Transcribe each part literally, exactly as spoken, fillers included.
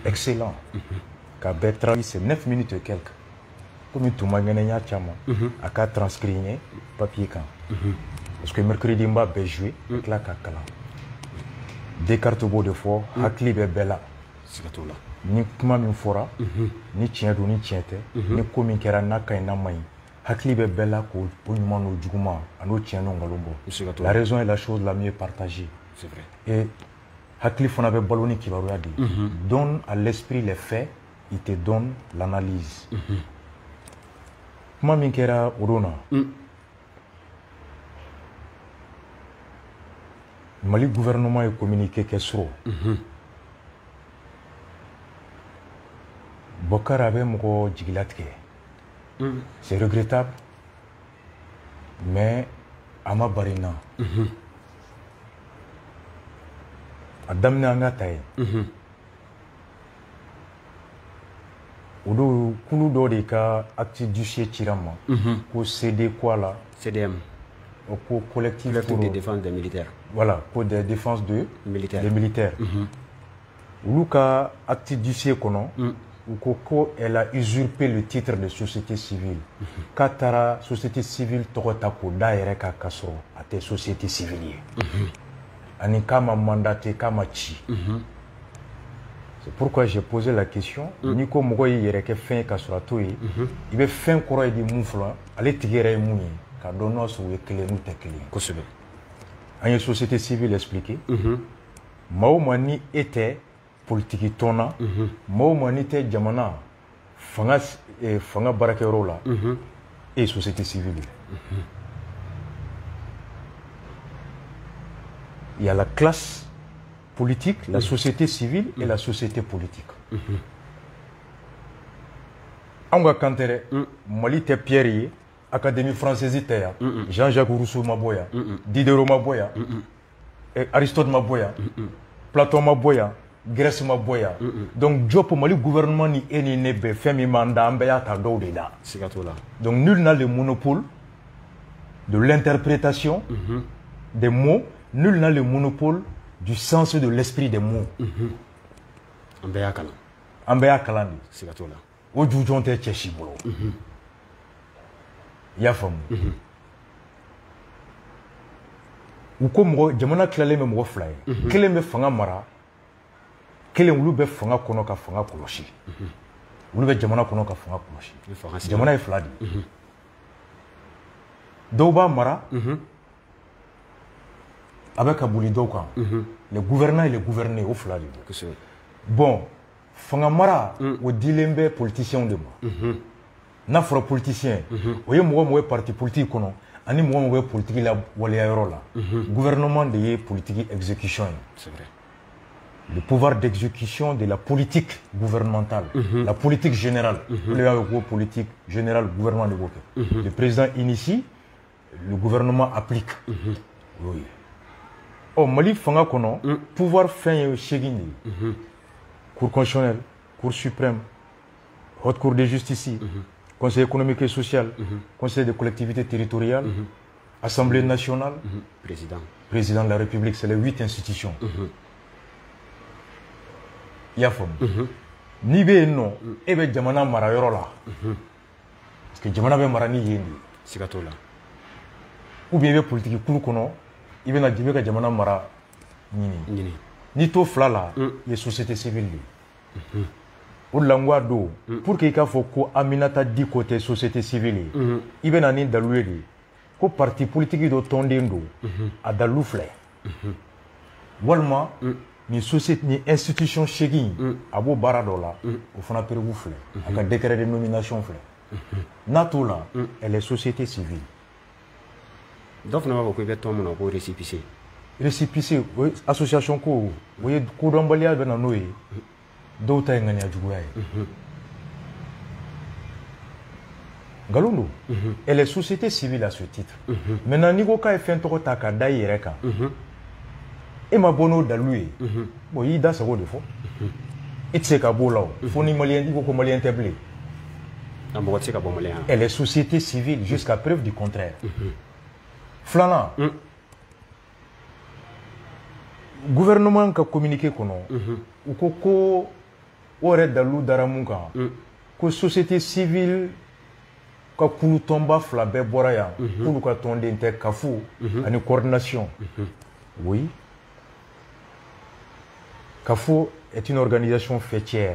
excellent. Ka Bertrand, c'est neuf minutes et quelques. Comme tout le monde a qu'à transcrire papier quand. Parce que mercredi, on va jouer avec la Kakala. Des cartes de fois, Hakli Bella. Ni kuma min fora, ni tiɲɛ don ni tiɲɛ tɛ, ni ko min kɛra n'a ka ɲi n'a ma ɲi, hakili bɛ bɛɛ la k'o ɲuman n'o juguman a n'o tiɲɛ n'o nkalon bɔ. La raison est la chose la mieux partagée. C'est vrai. Et hakili fana bɛ balo ni kibaruya de ye. Donne à l'esprit les faits, il te donne l'analyse. Kuma min kɛra o don na, Mali gouvernement ye communiqué kɛ sɔrɔ. Bokar avait mon jigilatigɛ. C'est regrettable, mais ama barina. A daminɛ an ka ta ye. O don kulu dɔ de ka acte d'huissier cira n ma ko C D quoi là. C D M. Ko collectif de défense des militaires. Voilà, pour des défenses de militaires. Des militaires. Olu ka acte d'huissier kɔnɔ. Koko, elle a usurpé le titre de société civile. Katara, société civile, Togotako, Daere Kakaso, à tes sociétés civiles. Anikama mandaté, Kamachi. C'est pourquoi j'ai posé la question. Niko Mogoy Yereke fin Kasurato, il veut fin Koro et di Moufla, allez tigere Mouni, car Donos ou Ekele nous tekele. Kosebe. Une société civile expliquée. Maoumani était politique tona, mo manité jamana, fanga fanga barakero la, et société civile. Il y a la classe politique, la société civile et la société politique. Anga kantere, Mali te Pierre, Académie française te Jean-Jacques Rousseau Maboya, Diderot Maboya, Aristote Maboya, Platon Maboya. Grèce ma boya. Mm -mm. Donc, Joe pour Mali gouvernement ni eni nebe femi manda ambeya ta do de da. Donc, nul n'a le monopole de l'interprétation mm -hmm. des mots, nul n'a le monopole du sens de l'esprit des mots. Ambeya kala. Ambeya kala ni. Sigatola. O jujonte cheshi bolo. Ya famu. Ou comme jamana klale me mo fly. Kele me fanga mara. Kelen wulu bɛ fanga kɔnɔ ka fanga kɔlɔsi wulu bɛ jamana kɔnɔ ka fanga kɔlɔsi jamana ye fila de ye dɔw b'a mara a bɛ ka boli dɔw kan les gouvernants et les gouvernés o fila de don bon fanga mara o dilen bɛ politiciens de ma n'a fɔra politicien o ye mɔgɔ mɔgɔ ye parti politique kɔnɔ ani mɔgɔ mɔgɔ ye politique la waleya yɔrɔ la gouvernement de ye politique exécution ye c'est vrai. Le pouvoir d'exécution de la politique gouvernementale, mm-hmm. la politique générale, mm-hmm. le politique générale, gouvernement de Boké. Mm-hmm. Le président initie, le gouvernement applique. Mm-hmm. Oui. Oh, Mali Fanga Kono, mm. pouvoir fin Chegini, mm-hmm. Cour constitutionnelle, Cour suprême, Haute Cour de justice, mm-hmm. Conseil économique et social, mm-hmm. Conseil des collectivités territoriales, mm-hmm. Assemblée nationale, mm-hmm. président. Président de la République, c'est les huit institutions. Mm-hmm. Yafom. Ni be no e be jamana mara yoro la. Parce que jamana be mara ni yendi. Sigatola. Ou bien be politique kulu kono, i be na dibe ka jamana mara nini. Nini. Ni to fla la, ye société civile. O langwa do pour que ka fo ko Aminata di côté société civile. I be na ni daluye di. Ko parti politique do tondendo a dalu fle. Walma ni société ni institution chegin abo bara do la o fana perebu fle aka décret de nomination fle nato la elle est société civile donc na ba ko be to mo ko récépissé récépissé association ko woye ko don balia be na noyi do ta ngani ajugo yae Galondo elle est société civile à ce titre maintenant ni ko ka fin to ta ka dai reka et ma bono daloué bon il da sago de fo et c'est ka bola fo ni malien il ko malien teblé elle est société civile jusqu'à preuve du contraire flana gouvernement ka communiqué kono ou koko ore dalu daramuka ko société civile ka kulu tomba fla be bora ya kulu ka tonde inte kafu ani coordination oui Kafu est une organisation fêtière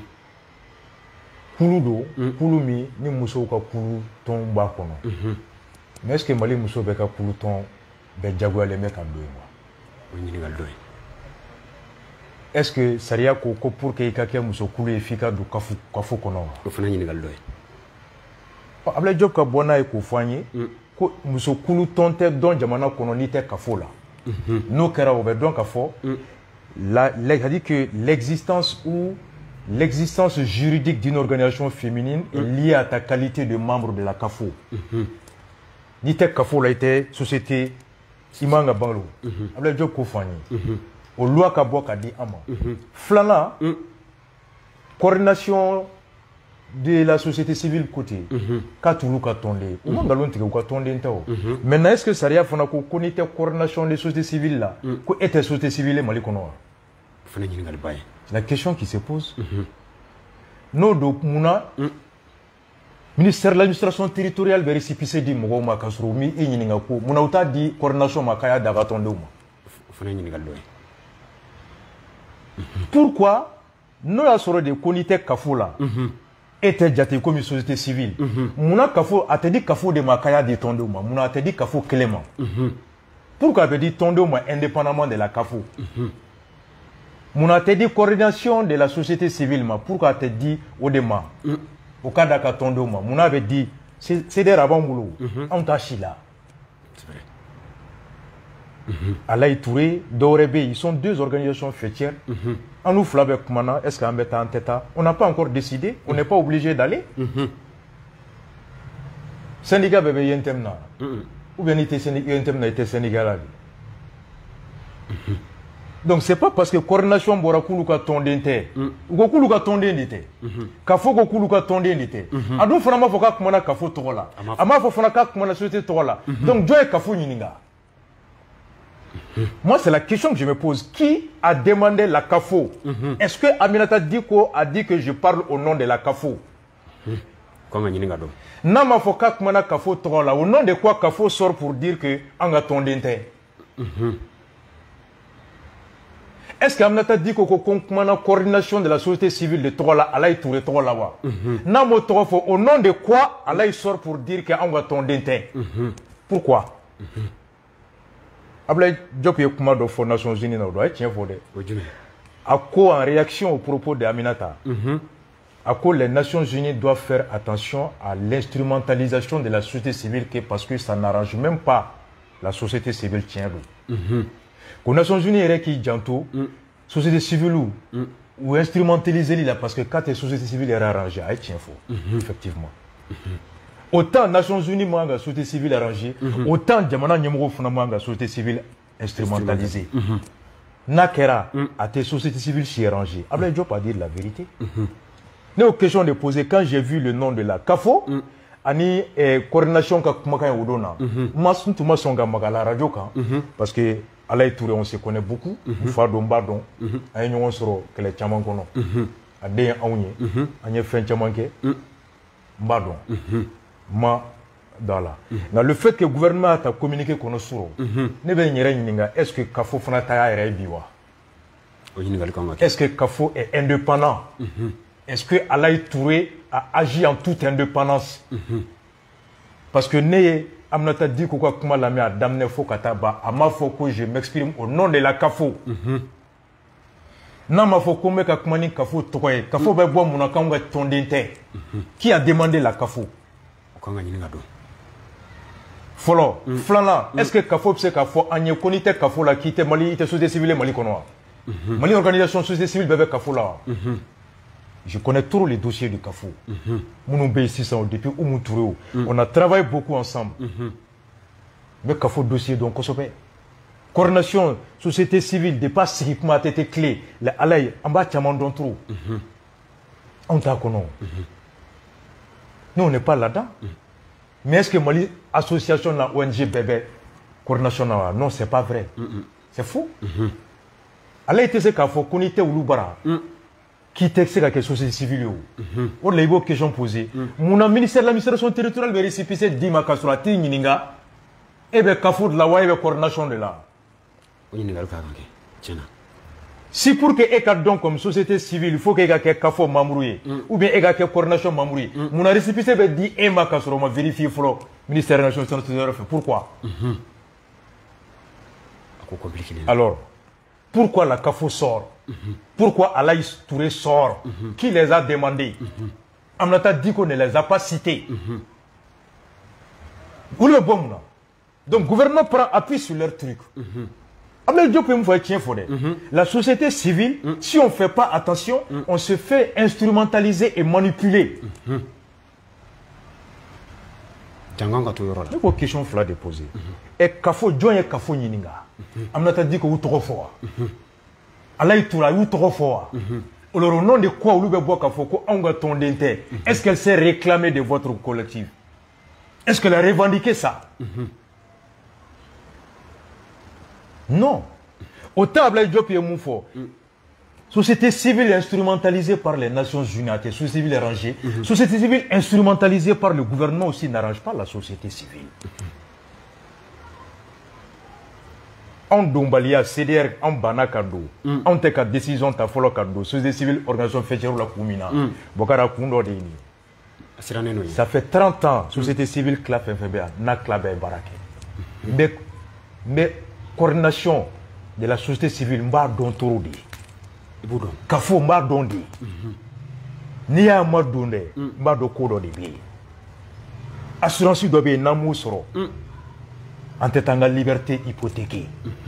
kulu do kulu mi ni muso ka kulu ton ba kono mais est-ce que Mali muso be ka kulu ton be jagoale me ka do moi ni ngal doy est-ce que Saria ko ko pour que ka ke muso kulu efika du kafu kafu kono ko fana ni ngal doy Abla Job ka bona e ko fanye ko muso kulu ton te don jamana kono ni te kafu la no kera obe don kafo la a dit que l'existence ou l'existence juridique d'une organisation féminine est liée à ta qualité de membre de la C A F O. Ni te C A F O la été société imanga banglo. Abla Job ko fanye. O loi ka bo ka di ama. Flana coordination de la société civile côté ka tulu ka tonde o mangalon tige ka tonde ntaw maintenant est-ce que Saria fana ko konité coordination de société civile là ko était société civile Mali kono fana ni ngal bay la question qui se pose no do muna ministère de l'administration territoriale be récépissé di mogo ma kasro mi e nyini ngako muna uta di coordination makaya daga tonde uma fana ni ngal doy pourquoi no la soro de konité kafula était jate comme une société civile. Mouna kafo a te dit kafo de makaya de tondoma. Mouna a te dit kafo clément. Pourquoi a dit tondoma indépendamment de la kafo? Mouna a te dit coordination de la société civile. Pourquoi a te dit odema? Au cas d'aka tondoma. Mouna avait dit c'est des rabans boulot. On t'a chila. C'est vrai. Alaï Touré, Dorebe, ils sont deux organisations fêtières. En nous flabe Kumana, est-ce qu'en mettant en tête, on n'a pas encore décidé, on n'est pas obligé d'aller. Syndicat bébé yentemna. Ou bien il yentemna était Sénégal. Donc c'est pas parce que coordination bora kuluka tondente. Ou kuluka tondente. Kafo ko kuluka tondente. Adu fana ma foka kumana kafo togola. Ama fo fana ka kumana société togola. Donc joy kafo nyininga. Moi, c'est la question que je me pose. Qui a demandé la C A F O? mm-hmm. Est-ce que Aminata Diko a dit que je parle au nom de la C A F O? Comment il y a Nama foka kumana C A F O tola. Au nom de quoi C A F O sort pour dire que anga tondente? Est-ce que Aminata Diko ko kumana coordination de la société civile de Tola Alaï Touré Tola wa? Namo Torofo au nom de quoi Alaï sort pour dire que anga tondente? Pourquoi? Ablaye Diop est kuma do for Nations Unies na do ay tien fo de ako en réaction aux propos de Aminata ako les Nations Unies doivent faire attention à l'instrumentalisation de la société civile parce que ça n'arrange même pas la société civile tien do ko Nations Unies est qui janto société civile ou ou instrumentaliser là parce que quand la société civile est arrangée ay tien fo effectivement autant Nations Unies manga société civile arrangée, mm-hmm. autant Djamana Nyemoro Funamanga société civile instrumentalisée. Mm-hmm. Nakera mm-hmm. a tes sociétés civiles si arrangées. Ablaye Diop a dit la vérité. Mm-hmm. N'est aux questions de poser quand j'ai vu le nom de la C A F O, mm-hmm. ani eh, coordination ka kumaka odona. Mas ntuma songa magala radio ka parce que Alaï Touré on se connaît beaucoup. Fado Mbadon, ay ñongo soro kele chaman kono. Ade awnye, anye fen chamanke. Mbadon. Ma dans la. Mm-hmm. Le fait que le gouvernement a communiqué qu'on suro, est-ce que Kafo fana ta biwa? Est-ce que Kafo est indépendant? Mm-hmm. Est-ce que Alaï Touré a agi en toute indépendance? Mm-hmm. Parce que ne Aminata dit que kuma la mea damne fo kataba, ama fo que je m'exprime au nom de la Kafo. Na ma fo ko me ka kuma ni Kafo tokoye, Kafo be bo muna kanga tondente. Qui a demandé la Kafo? Follow, mm. Flana, mm. Est-ce que Kafo c'est Kafo a une comité Kafo la qui était Mali, était société civile Mali Konoa? Mali organisation société civile bébé Kafo là. Je connais tous les dossiers du Kafo. Mounoube ici ça depuis Oumoutourou. On a travaillé beaucoup ensemble. Mais Kafo dossier donc Kosope. Coordination société civile dépasse ce qui m'a été clé. La Alaï en bas Tiaman d'Ontrou. On t'a connu. Nous, on n'est pas là-dedans. Mm. Mais est-ce que Mali, association de la O N G bébé, coordination, non, c'est pas vrai. Mm -hmm. C'est fou. Mm -hmm. Alors, il était ce qu'il faut qu'on était au Loubara. qui texte la société civile. On a une question posée. Mon ministère de l'administration territoriale va récépissé Dima Kassurati Nininga et bien Kafou de la Waïe coordination de là. Si pour que Eka donc comme société civile, il faut que Eka Kafou Mamrouye ou bien Eka coordination Mamrouye. Mon récépissé va dire Emma Kassoura m'a vérifié le ministère de l'administration territoriale. Pourquoi? Alors, pourquoi la Kafou sort? Pourquoi Alaïs Touré sort? Qui les a demandés? Amnata dit qu'on ne les a pas cités. Où le bon? Donc, le gouvernement prend appui sur leur truc. La société civile, si on ne fait pas attention, on se fait instrumentaliser et manipuler. Il y a une question à déposer. Et Kafo, John et Kafo Nininga. Amnata dit que vous trop fort. Alaï Toura, vous trop fort. Alors, au nom de quoi vous avez Kafo, est-ce qu'elle s'est réclamée de votre collectif? Est-ce qu'elle a revendiqué ça? Non. Autant Ablaï Diop et Moufo. Société civile instrumentalisée par les Nations Unies, société civile rangée. Société civile instrumentalisée par le gouvernement aussi n'arrange pas la société civile. En Dombalia, C D R, en Banakado, en Teka décision ta follow kado, société civile, organisation fédérale la Koumina, Bokara Kundo de ça fait trente ans, société civile, clap F B A, n'a clapé Baraké. Mais, mais, coordination de la société civile, m'a don Torodi. Kafo m'a dondi. Ni a m'a donné, m'a do kodo de bi. Assurance doit bien namou soro. En tétanga liberté hypothéquée.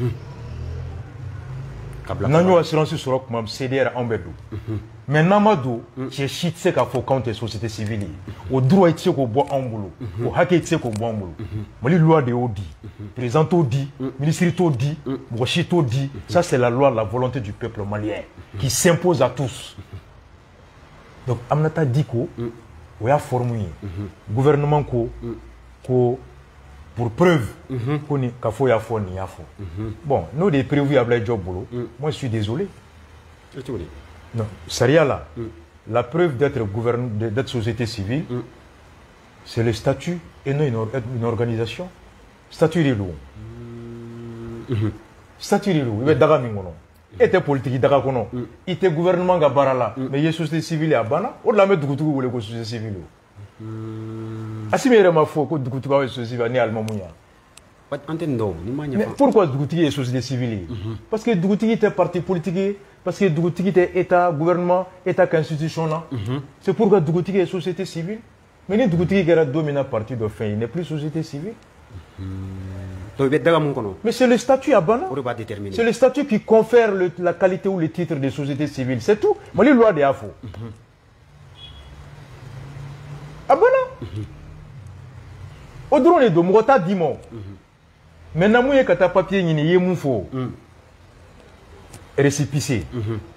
Nanyo assurance soro comme C D R en bedou. Mais Namadou, c'est shit c'est qu'il faut compter société civile. Au droit il qu'on boit en boulot, au hacker il qu'on boit en boulot. Mais les lois de Odi, président Odi, ministre Odi, Washit Odi, ça c'est la loi, la volonté du peuple malien qui s'impose à tous. Donc Amnata dit qu'on a formé gouvernement ko ko pour preuve qu'on est qu'il faut y avoir ni afo. Bon, nous des prévus à Blaise Diop boulot. Moi je suis désolé. Non, Saria là, mm. la preuve d'être gouvernement, d'être société civile, mm. c'est le statut et non une, or une organisation. Statut de l'eau. Mm. Statut de l'eau. Il y a daga mingono. Il était politique daga kono. Il était gouvernement gabarala. Mais il y a société civile à Bana. On l'a mis du coup ou le société civile. Assimilé ma foi que du coup tu vas société civile ni allemand mouya. Mais pourquoi Dougouti est société civile? Parce que Dougouti était parti politique. Parce que Dougouti était État, gouvernement, État, constitution là. C'est pourquoi Dougouti est société civile. Mais les Dougouti qui est dominé parti de fin, il n'est plus société civile. Mais c'est le statut à Bana. C'est le statut qui confère le, la qualité ou le titre de société civile. C'est tout. Mais les lois des A F O. À Bana. Au drone de Mota Dimon. Maintenant, il y a un papier qui est récépissé.